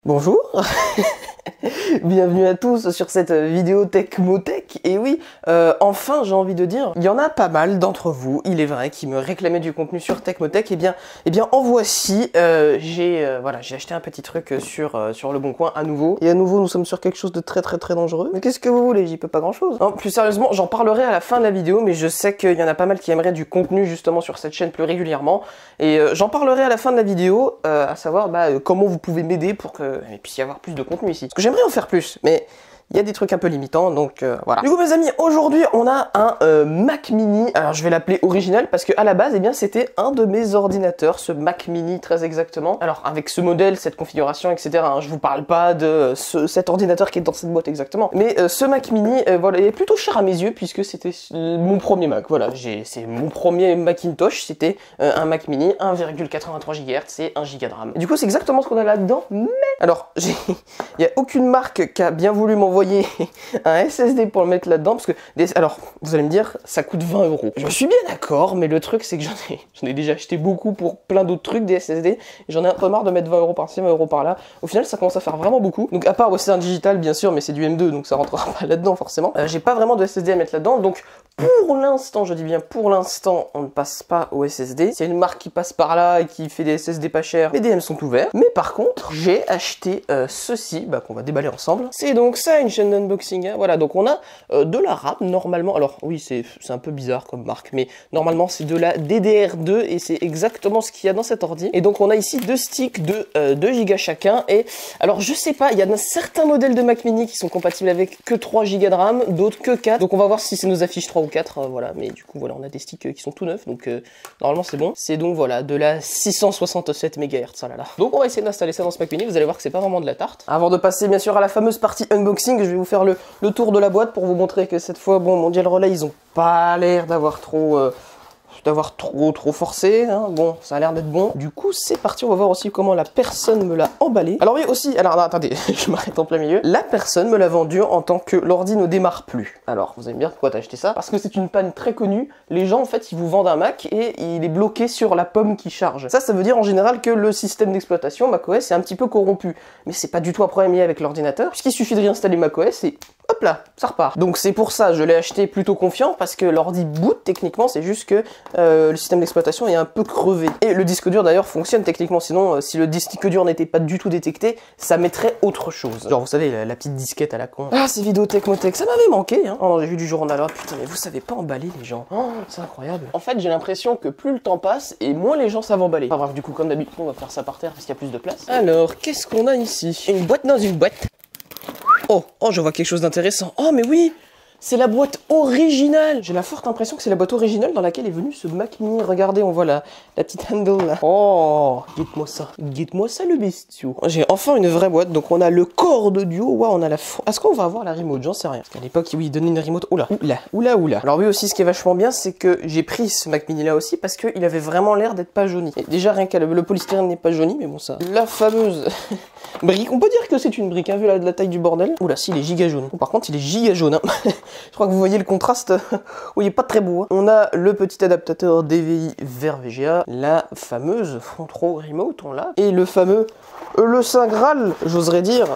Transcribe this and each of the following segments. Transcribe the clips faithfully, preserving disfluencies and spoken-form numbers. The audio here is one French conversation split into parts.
Bonjour. Bienvenue à tous sur cette vidéo Tecmotech. Et oui, euh, enfin j'ai envie de dire, il y en a pas mal d'entre vous, il est vrai, qui me réclamaient du contenu sur Tecmotech. Et bien, et bien en voici, euh, j'ai euh, voilà, j'ai acheté un petit truc sur, euh, sur Le Bon Coin à nouveau. Et à nouveau, nous sommes sur quelque chose de très très très dangereux. Mais qu'est-ce que vous voulez, j'y peux pas grand chose. Non, plus sérieusement, j'en parlerai à la fin de la vidéo, mais je sais qu'il y en a pas mal qui aimeraient du contenu justement sur cette chaîne plus régulièrement. Et euh, j'en parlerai à la fin de la vidéo, euh, à savoir bah, euh, comment vous pouvez m'aider pour qu'il puisse y avoir plus de contenu ici. Parce que j'aimerais en faire plus, mais il y a des trucs un peu limitants, donc euh, voilà. Du coup mes amis, aujourd'hui on a un euh, Mac Mini. Alors je vais l'appeler original parce que à la base, eh bien c'était un de mes ordinateurs, ce Mac Mini très exactement. Alors avec ce modèle, cette configuration, et cetera. Hein, je vous parle pas de ce, cet ordinateur qui est dans cette boîte exactement, mais euh, ce Mac Mini, euh, voilà, il est plutôt cher à mes yeux puisque c'était mon premier Mac. Voilà, c'est mon premier Macintosh, c'était euh, un Mac Mini, un virgule quatre-vingt-trois gigahertz et un giga de RAM. Et du coup c'est exactement ce qu'on a là-dedans, mais alors il y a aucune marque qui a bien voulu m'envoyer un S S D pour le mettre là-dedans, parce que, des... alors, vous allez me dire, ça coûte vingt euros. Je suis bien d'accord, mais le truc, c'est que j'en ai, j'en ai déjà acheté beaucoup pour plein d'autres trucs, des S S D, et j'en ai un peu marre de mettre vingt euros par-ci, vingt euros par-là. Au final, ça commence à faire vraiment beaucoup. Donc, à part, ouais, c'est un digital, bien sûr, mais c'est du M deux, donc ça rentrera pas là-dedans, forcément. Euh, j'ai pas vraiment de S S D à mettre là-dedans, donc, pour l'instant, je dis bien pour l'instant, on ne passe pas au S S D. S'il y a une marque qui passe par là et qui fait des S S D pas chers, les D M sont ouverts. Mais par contre, j'ai acheté euh, ceci, bah, qu'on va déballer ensemble. C'est donc ça, une chaîne d'unboxing. Hein. Voilà, donc on a euh, de la RAM normalement. Alors oui, c'est un peu bizarre comme marque, mais normalement c'est de la D D R deux et c'est exactement ce qu'il y a dans cet ordi. Et donc on a ici deux sticks de euh, deux gigas chacun. Et alors je sais pas, il y a certains modèles de Mac Mini qui sont compatibles avec que trois gigas de RAM, d'autres que quatre. Donc on va voir si ça nous affiche trois ou quatre. Euh, voilà, mais du coup voilà, on a des sticks euh, qui sont tout neufs, donc euh, normalement c'est bon. C'est donc voilà de la six cent soixante-sept mégahertz. Oh là là. Donc on va essayer d'installer ça dans ce Mac Mini. Vous allez voir que c'est pas vraiment de la tarte. Avant de passer bien sûr à la fameuse partie unboxing, je vais vous faire le, le tour de la boîte pour vous montrer que cette fois, bon, Mondial Relay, ils ont pas l'air d'avoir trop... Euh, d'avoir trop trop forcé, hein. Bon, ça a l'air d'être bon. Du coup, c'est parti, on va voir aussi comment la personne me l'a emballé. Alors oui, aussi, alors non, attendez, je m'arrête en plein milieu. La personne me l'a vendu en tant que l'ordi ne démarre plus. Alors, vous allez me dire pourquoi t'as acheté ça? Parce que c'est une panne très connue. Les gens, en fait, ils vous vendent un Mac et il est bloqué sur la pomme qui charge. Ça, ça veut dire en général que le système d'exploitation macOS est un petit peu corrompu. Mais c'est pas du tout un problème lié avec l'ordinateur, puisqu'il suffit de réinstaller macOS et hop là, ça repart. Donc c'est pour ça, je l'ai acheté plutôt confiant, parce que l'ordi boot techniquement, c'est juste que euh, le système d'exploitation est un peu crevé. Et le disque dur d'ailleurs fonctionne techniquement, sinon euh, si le disque dur n'était pas du tout détecté, ça mettrait autre chose. Genre vous savez, la, la petite disquette à la con. Ah, ces vidéos Tecmotech, ça m'avait manqué, hein. Oh, j'ai vu du journal, oh, putain, mais vous savez pas emballer les gens. Oh, c'est incroyable. En fait, j'ai l'impression que plus le temps passe, et moins les gens savent emballer. Enfin bref, du coup, comme d'habitude, on va faire ça par terre, parce qu'il y a plus de place. Alors, qu'est-ce qu'on a ici? Une boîte dans une boîte. Oh, oh, je vois quelque chose d'intéressant. Oh, mais oui, c'est la boîte originale. J'ai la forte impression que c'est la boîte originale dans laquelle est venu ce Mac Mini. Regardez, on voit la, la petite handle là. Oh, guette-moi ça. Guette-moi ça, le bestiau. J'ai enfin une vraie boîte. Donc, on a le corps de duo. Waouh, on a la... Est-ce qu'on va avoir la remote? J'en sais rien. Parce qu'à l'époque, oui, il donnait une remote. Oula, oula, oula, oula. Alors oui, aussi, ce qui est vachement bien, c'est que j'ai pris ce Mac Mini là aussi parce qu'il avait vraiment l'air d'être pas jauni. Et déjà, rien qu'à le, le polystyrène n'est pas jauni, mais bon, ça. La fameuse... brique, on peut dire que c'est une brique, hein, vu la, la taille du bordel. Oula, si, il est giga jaune. Oh, par contre, il est giga jaune, hein. Je crois que vous voyez le contraste. Oui, il est pas très beau, hein. On a le petit adaptateur D V I vers V G A, la fameuse front row remote, on l'a, et le fameux, euh, le Saint Graal, j'oserais dire,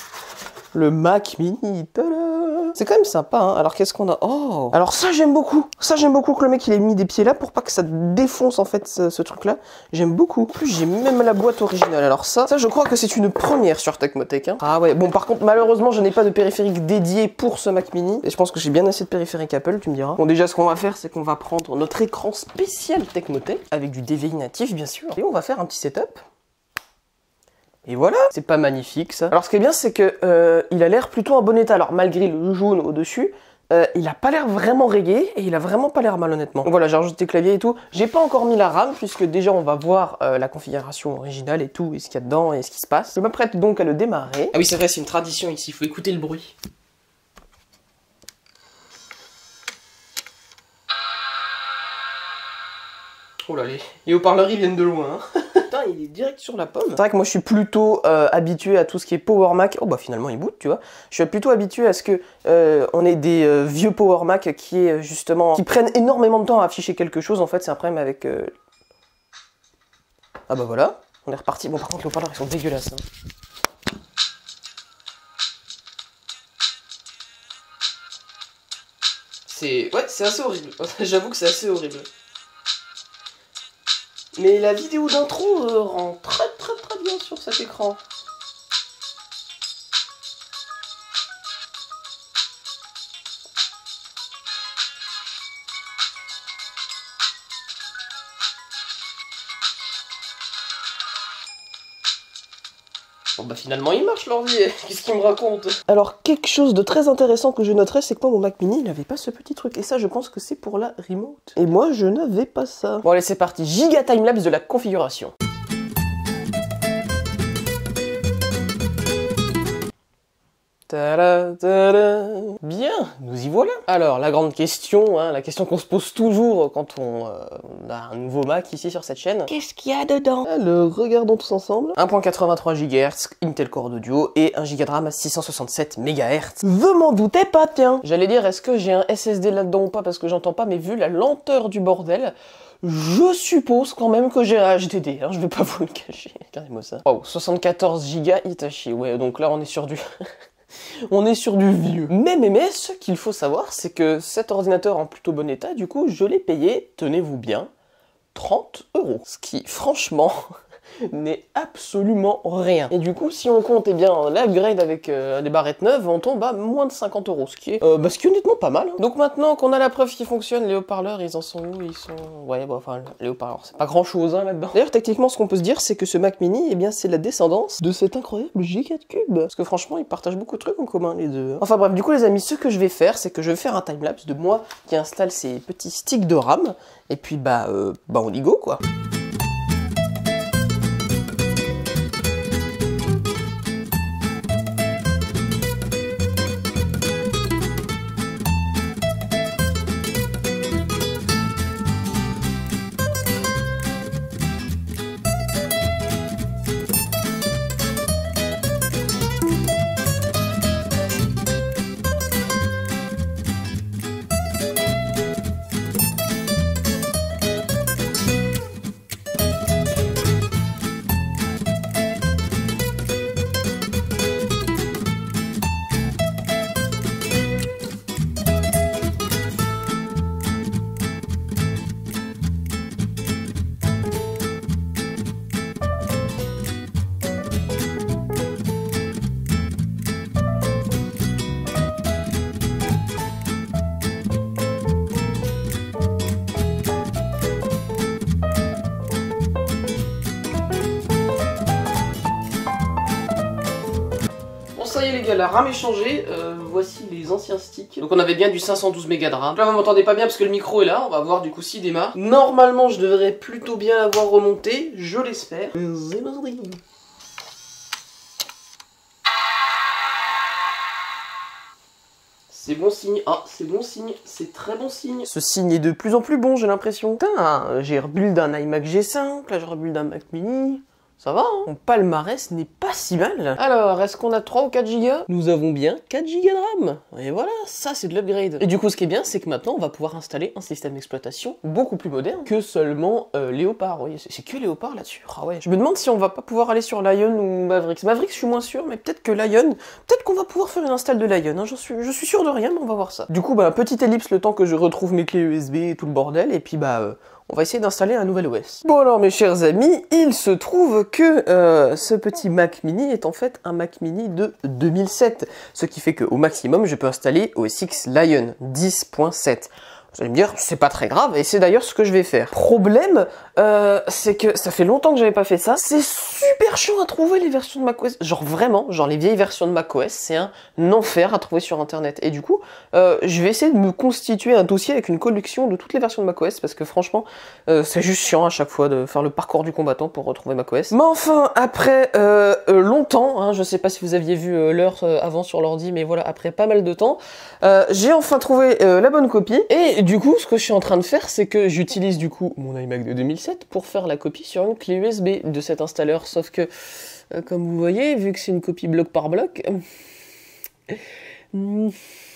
le Mac Mini. C'est quand même sympa, hein. Alors qu'est-ce qu'on a? Oh, alors ça j'aime beaucoup. Ça j'aime beaucoup que le mec il ait mis des pieds là pour pas que ça défonce en fait ce, ce truc là. J'aime beaucoup. En plus j'ai même la boîte originale. Alors ça, ça je crois que c'est une première sur Tecmotech, hein. Ah ouais, bon par contre malheureusement je n'ai pas de périphérique dédié pour ce Mac Mini. Et je pense que j'ai bien assez de périphériques Apple, tu me diras. Bon déjà ce qu'on va faire c'est qu'on va prendre notre écran spécial Tecmotech avec du D V I natif bien sûr. Et on va faire un petit setup. Et voilà, c'est pas magnifique ça. Alors ce qui est bien c'est que euh, il a l'air plutôt en bon état. Alors malgré le jaune au dessus, euh, il a pas l'air vraiment rayé et il a vraiment pas l'air mal honnêtement. Donc voilà, j'ai rajouté le clavier et tout. J'ai pas encore mis la RAM puisque déjà on va voir euh, la configuration originale et tout, et ce qu'il y a dedans et ce qui se passe. Je m'apprête donc à le démarrer. Ah oui c'est vrai, c'est une tradition ici, il faut écouter le bruit. Oh là, les, les haut-parleurs ils viennent de loin, hein. Putain, il est direct sur la pomme. C'est vrai que moi je suis plutôt euh, habitué à tout ce qui est Power Mac. Oh bah finalement il boot, tu vois. Je suis plutôt habitué à ce que euh, on ait des euh, vieux Power Mac qui est justement qui prennent énormément de temps à afficher quelque chose. En fait, c'est un problème avec. Euh... Ah bah voilà, on est reparti. Bon par contre les haut-parleurs ils sont dégueulasses. Hein. c'est... Ouais, c'est assez horrible. J'avoue que c'est assez horrible. Mais la vidéo d'intro euh, rend très très très bien sur cet écran. Bon bah finalement il marche l'ordi, qu'est-ce qu'il me raconte? Alors quelque chose de très intéressant que je noterais, c'est que moi mon Mac mini il n'avait pas ce petit truc, et ça je pense que c'est pour la remote. Et moi je n'avais pas ça. Bon allez c'est parti, giga timelapse de la configuration. Tada, tada. Bien, nous y voilà. Alors, la grande question, hein, la question qu'on se pose toujours quand on euh, a un nouveau Mac ici sur cette chaîne. Qu'est-ce qu'il y a dedans? Alors, regardons tous ensemble. un virgule quatre-vingt-trois gigahertz, Intel Core Duo et un giga de RAM à six cent soixante-sept mégahertz. Je m'en doutais pas, tiens. J'allais dire, est-ce que j'ai un S S D là-dedans ou pas parce que j'entends pas, mais vu la lenteur du bordel, je suppose quand même que j'ai un H D D, hein, je vais pas vous le cacher. Regardez-moi ça. Oh, soixante-quatorze giga Hitachi, ouais, donc là on est sur du... On est sur du vieux. Mais, mais, mais, ce qu'il faut savoir, c'est que cet ordinateur en plutôt bon état, du coup, je l'ai payé, tenez-vous bien, trente euros. Ce qui, franchement, n'est absolument rien. Et du coup, si on compte eh bien l'upgrade avec euh, des barrettes neuves, on tombe à moins de cinquante euros, ce qui est, euh, bah, ce qui est honnêtement pas mal. Hein. Donc maintenant qu'on a la preuve qui fonctionne, les haut-parleurs, ils en sont où? Ils sont... Ouais, bah, enfin, les haut-parleurs, c'est pas grand-chose hein, là-dedans. D'ailleurs, techniquement, ce qu'on peut se dire, c'est que ce Mac mini, eh bien, c'est la descendance de cet incroyable G quatre Cube. Parce que franchement, ils partagent beaucoup de trucs en commun, les deux. Enfin bref, du coup, les amis, ce que je vais faire, c'est que je vais faire un timelapse de moi qui installe ces petits sticks de RAM, et puis, bah, euh, bah, on y go, quoi. Ça y est les gars, la RAM est changée, euh, voici les anciens sticks. Donc on avait bien du cinq cent douze mégas de RAM. Là vous m'entendez pas bien parce que le micro est là, on va voir du coup s'il démarre. Normalement je devrais plutôt bien l'avoir remonté, je l'espère. C'est bon signe, ah c'est bon signe, c'est très bon signe. Ce signe est de plus en plus bon j'ai l'impression. Putain, j'ai rebuild un iMac G cinq, là j'ai rebuild un Mac mini. Ça va, hein? Mon palmarès n'est pas si mal. Alors, est-ce qu'on a trois ou quatre gigas? Nous avons bien quatre gigas de RAM. Et voilà, ça c'est de l'upgrade. Et du coup, ce qui est bien, c'est que maintenant, on va pouvoir installer un système d'exploitation beaucoup plus moderne que seulement euh, Léopard. Oui, c'est que Léopard là-dessus. Ah ouais. Je me demande si on va pas pouvoir aller sur Lion ou Mavericks. Mavericks, je suis moins sûr, mais peut-être que Lion, peut-être qu'on va pouvoir faire une install de Lion. Hein. Je suis, je suis sûr de rien, mais on va voir ça. Du coup, bah, petite ellipse le temps que je retrouve mes clés U S B et tout le bordel. Et puis, bah... Euh, on va essayer d'installer un nouvel O S. Bon alors mes chers amis, il se trouve que euh, ce petit Mac mini est en fait un Mac mini de deux mille sept. Ce qui fait qu'au maximum, je peux installer O S X Lion dix point sept. Vous allez me dire, c'est pas très grave, et c'est d'ailleurs ce que je vais faire. Problème, euh, c'est que ça fait longtemps que j'avais pas fait ça. C'est super chiant à trouver les versions de macOS. Genre vraiment, genre les vieilles versions de macOS, c'est un enfer à trouver sur internet. Et du coup, euh, je vais essayer de me constituer un dossier avec une collection de toutes les versions de macOS, parce que franchement, euh, c'est juste chiant à chaque fois de faire le parcours du combattant pour retrouver macOS. Mais enfin, après euh, euh, longtemps, hein, je sais pas si vous aviez vu euh, l'heure euh, avant sur l'ordi, mais voilà, après pas mal de temps, euh, j'ai enfin trouvé euh, la bonne copie. Et du coup, ce que je suis en train de faire, c'est que j'utilise du coup mon iMac de deux mille sept pour faire la copie sur une clé U S B de cet installeur. Sauf que, euh, comme vous voyez, vu que c'est une copie bloc par bloc, euh,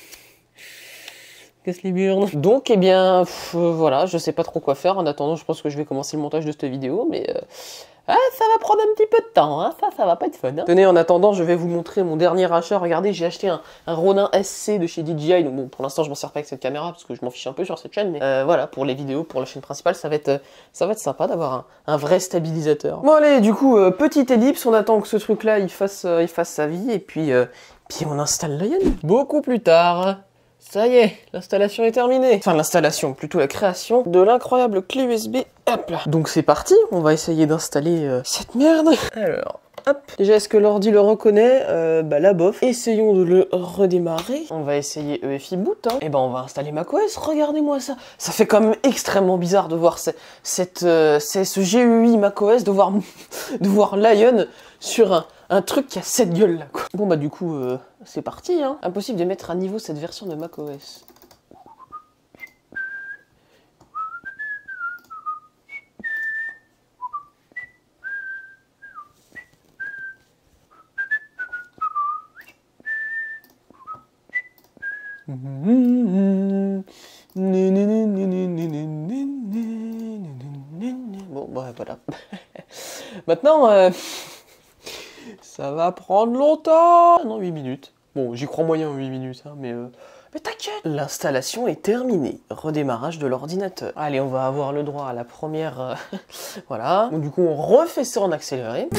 casse les burnes. Donc, eh bien, pff, euh, voilà, je sais pas trop quoi faire. En attendant, je pense que je vais commencer le montage de cette vidéo, mais... Euh, Ah, ça va prendre un petit peu de temps, hein. Ça, ça va pas être fun. Hein. Tenez, en attendant, je vais vous montrer mon dernier achat. Regardez, j'ai acheté un, un Ronin S C de chez D J I. Donc bon, pour l'instant, je m'en sers pas avec cette caméra parce que je m'en fiche un peu sur cette chaîne. Mais euh, voilà, pour les vidéos, pour la chaîne principale, ça va être, euh, ça va être sympa d'avoir un, un vrai stabilisateur. Bon allez, du coup, euh, petite ellipse. On attend que ce truc-là, il fasse, euh, il fasse sa vie et puis, euh, puis on installe Lion. Beaucoup plus tard. Ça y est, l'installation est terminée. Enfin, l'installation, plutôt la création de l'incroyable clé U S B. Hop là. Donc c'est parti, on va essayer d'installer euh, cette merde. Alors, hop. Déjà, est-ce que l'ordi le reconnaît? euh, Bah là, bof. Essayons de le redémarrer. On va essayer E F I Boot. Hein. Et ben, on va installer macOS. Regardez-moi ça. Ça fait quand même extrêmement bizarre de voir ce, cette, euh, ce G U I macOS, de voir, de voir Lion sur un... un truc qui a cette gueule là quoi. Bon bah du coup euh, c'est parti hein. Impossible de mettre à niveau cette version de macOS. Bon bah voilà. Maintenant euh... ça va prendre longtemps. Non, huit minutes. Bon, j'y crois moyen huit minutes, hein, mais... Euh... Mais t'inquiète. L'installation est terminée. Redémarrage de l'ordinateur. Allez, on va avoir le droit à la première... Euh... voilà. Donc, du coup, on refait ça en accéléré.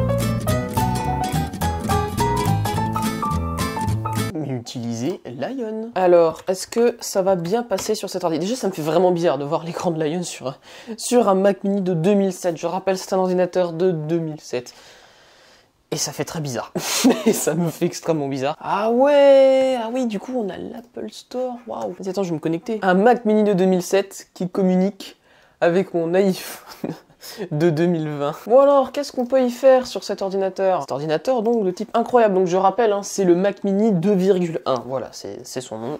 Utiliser Lion. Alors, est-ce que ça va bien passer sur cet ordi? Déjà, ça me fait vraiment bizarre de voir l'écran de Lion sur un, sur un Mac mini de deux mille sept. Je rappelle, c'est un ordinateur de deux mille sept. Et ça fait très bizarre. Et ça me fait extrêmement bizarre. Ah ouais, ah oui, du coup, on a l'Apple Store. Waouh. Attends, je vais me connecter. Un Mac mini de deux mille sept qui communique avec mon iPhone de deux mille vingt. Bon alors, qu'est-ce qu'on peut y faire sur cet ordinateur? Cet ordinateur, donc, de type incroyable. Donc, je rappelle, hein, c'est le Mac mini deux virgule un. Voilà, c'est son nom.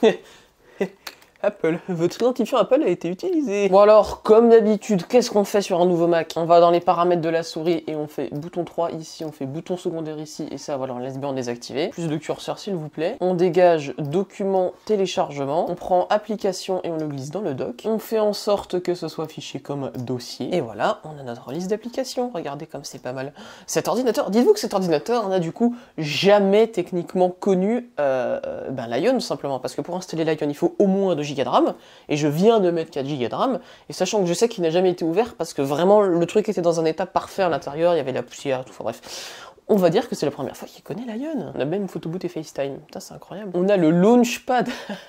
Apple. Votre identifiant Apple a été utilisé. Bon alors, comme d'habitude, qu'est-ce qu'on fait sur un nouveau Mac? On va dans les paramètres de la souris et on fait bouton trois ici, on fait bouton secondaire ici, et ça, voilà, on laisse bien désactiver. Plus de curseur, s'il vous plaît. On dégage document, téléchargement. On prend application et on le glisse dans le dock. On fait en sorte que ce soit affiché comme dossier. Et voilà, on a notre liste d'applications. Regardez comme c'est pas mal. Cet ordinateur, dites-vous que cet ordinateur n'a du coup jamais techniquement connu euh, ben, Lion, tout simplement. Parce que pour installer Lion, il faut au moins deux gigas de RAM, et je viens de mettre quatre gigas de RAM, et sachant que je sais qu'il n'a jamais été ouvert, parce que vraiment le truc était dans un état parfait à l'intérieur, il y avait la poussière, tout, enfin bref. On va dire que c'est la première fois qu'il connaît Lion. On a même Photoboot et FaceTime. Putain, c'est incroyable. On a le Launchpad.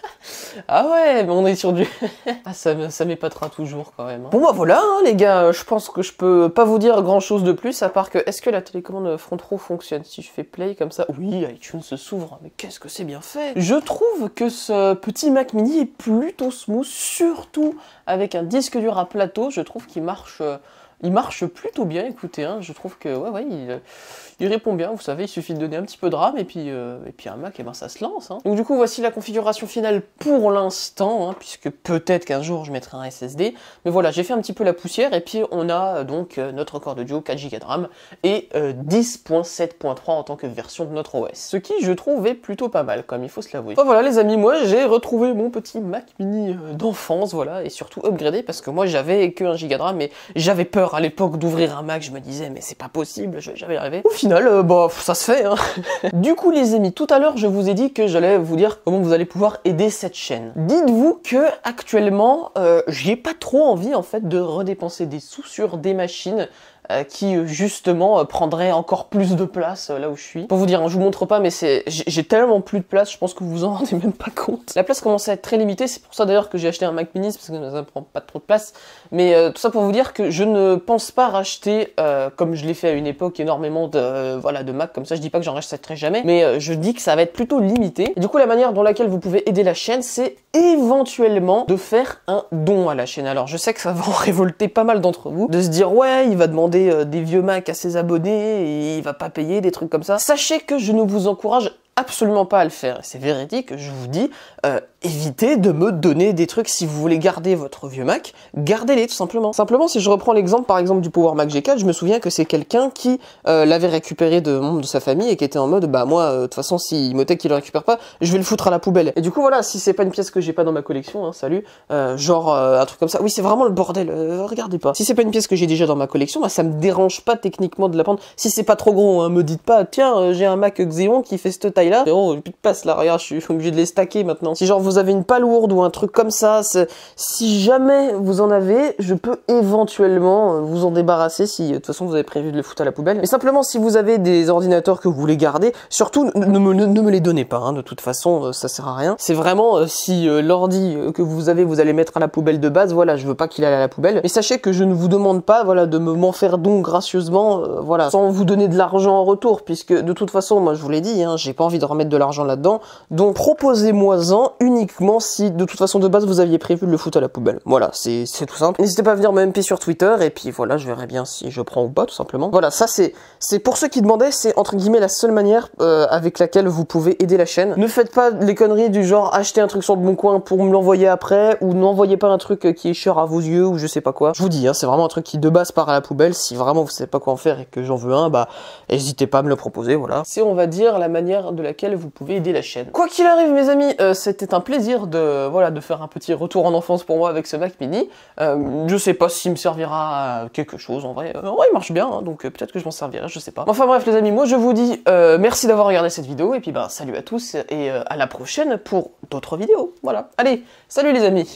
Ah ouais, mais on est sur du... ah, ça, ça m'épatera toujours quand même. Hein. Bon bah voilà, hein, les gars, je pense que je peux pas vous dire grand chose de plus, à part que, est-ce que la télécommande front row fonctionne? Si je fais play comme ça, oui, iTunes s'ouvre, mais qu'est-ce que c'est bien fait. Je trouve que ce petit Mac mini est plutôt smooth, surtout avec un disque dur à plateau, je trouve qu'il marche... Euh, Il marche plutôt bien, écoutez, hein, je trouve que ouais, ouais, il, il répond bien, vous savez, il suffit de donner un petit peu de RAM et puis, euh, et puis un Mac, et ben ça se lance. Hein. Donc du coup, voici la configuration finale pour l'instant, hein, puisque peut-être qu'un jour je mettrai un S S D, mais voilà, j'ai fait un petit peu la poussière, et puis on a euh, donc euh, notre Core Duo, quatre gigas de RAM, et euh, dix point sept point trois en tant que version de notre O S. Ce qui, je trouve, est plutôt pas mal, comme il faut se l'avouer. Enfin, voilà les amis, moi j'ai retrouvé mon petit Mac mini euh, d'enfance, voilà, et surtout upgradé, parce que moi j'avais que un giga de RAM, mais j'avais peur à l'époque d'ouvrir un Mac, je me disais mais c'est pas possible, je vais jamais y arriver. Au final, euh, bah ça se fait hein. Du coup les amis, tout à l'heure je vous ai dit que j'allais vous dire comment vous allez pouvoir aider cette chaîne. Dites-vous que actuellement, euh, j'ai pas trop envie en fait de redépenser des sous sur des machines Euh, qui justement euh, prendrait encore plus de place euh, là où je suis. Pour vous dire, hein, je vous montre pas, mais c'est j'ai tellement plus de place, je pense que vous vous en rendez même pas compte. La place commence à être très limitée, c'est pour ça d'ailleurs que j'ai acheté un Mac mini, parce que ça ne prend pas trop de place. Mais euh, tout ça pour vous dire que je ne pense pas racheter, euh, comme je l'ai fait à une époque, énormément de euh, voilà de Mac, comme ça je dis pas que j'en rachèterai jamais, mais euh, je dis que ça va être plutôt limité. Et du coup la manière dans laquelle vous pouvez aider la chaîne, c'est éventuellement de faire un don à la chaîne. Alors je sais que ça va en révolter pas mal d'entre vous, de se dire ouais, il va demander des vieux Mac à ses abonnés et il va pas payer, des trucs comme ça. Sachez que je ne vous encourage absolument pas à le faire. C'est véridique, je vous dis, euh, évitez de me donner des trucs. Si vous voulez garder votre vieux Mac, gardez-les tout simplement. Simplement, si je reprends l'exemple par exemple du Power Mac G quatre, je me souviens que c'est quelqu'un qui euh, l'avait récupéré de membre de sa famille et qui était en mode bah moi de euh, toute façon si Imotech il le récupère pas, je vais le foutre à la poubelle. Et du coup voilà, si c'est pas une pièce que j'ai pas dans ma collection, hein, salut, euh, genre euh, un truc comme ça, oui c'est vraiment le bordel, euh, regardez pas. Si c'est pas une pièce que j'ai déjà dans ma collection, bah ça me dérange pas techniquement de la prendre. Si c'est pas trop gros, hein, me dites pas tiens euh, j'ai un Mac Xeon qui fait cette taille là, oh plus de place là, regarde je suis obligé de les stacker maintenant. Si genre vous avez une palle lourde ou un truc comme ça, si jamais vous en avez, je peux éventuellement vous en débarrasser si de toute façon vous avez prévu de le foutre à la poubelle. Mais simplement si vous avez des ordinateurs que vous voulez garder, surtout ne me, ne me les donnez pas, hein, de toute façon ça sert à rien. C'est vraiment euh, si euh, l'ordi que vous avez vous allez mettre à la poubelle de base, voilà, je veux pas qu'il aille à la poubelle. Mais sachez que je ne vous demande pas voilà de me m'en faire don gracieusement, euh, voilà, sans vous donner de l'argent en retour, puisque de toute façon moi je vous l'ai dit, hein, j'ai pas envie de remettre de l'argent là-dedans. Donc proposez-moi-en uniquement si de toute façon de base vous aviez prévu de le foutre à la poubelle. Voilà, c'est tout simple. N'hésitez pas à venir me M P sur Twitter et puis voilà, je verrai bien si je prends ou pas tout simplement. Voilà, ça c'est c'est pour ceux qui demandaient, c'est entre guillemets la seule manière euh, avec laquelle vous pouvez aider la chaîne. Ne faites pas les conneries du genre acheter un truc sur le bon coin pour me l'envoyer après, ou n'envoyez pas un truc qui est cher à vos yeux ou je sais pas quoi. Je vous dis, hein, c'est vraiment un truc qui de base part à la poubelle. Si vraiment vous savez pas quoi en faire et que j'en veux un, bah n'hésitez pas à me le proposer, voilà. C'est on va dire la manière de laquelle vous pouvez aider la chaîne. Quoi qu'il arrive mes amis, euh, c'était un plaisir de voilà de faire un petit retour en enfance pour moi avec ce Mac Mini. Euh, je sais pas s'il me servira à quelque chose en vrai. Euh, en vrai il marche bien, hein, donc euh, peut-être que je m'en servirai, je sais pas. Enfin bref les amis, moi je vous dis euh, merci d'avoir regardé cette vidéo et puis bah salut à tous et euh, à la prochaine pour d'autres vidéos. Voilà. Allez, salut les amis.